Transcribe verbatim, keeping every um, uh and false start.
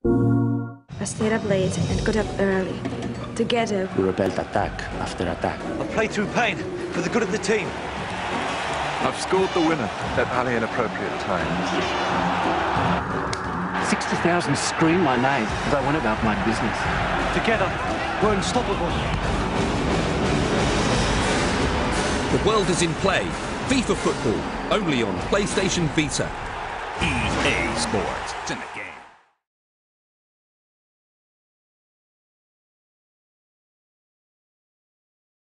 I stayed up late and got up early. Together, We repelled attack after attack. I've played through pain for the good of the team. I've scored the winner at highly inappropriate times. sixty thousand screamed my name as I went about my business. Together, we're unstoppable. The world is in play. FIFA Football, only on PlayStation Vita. E A Sports. It's in the game.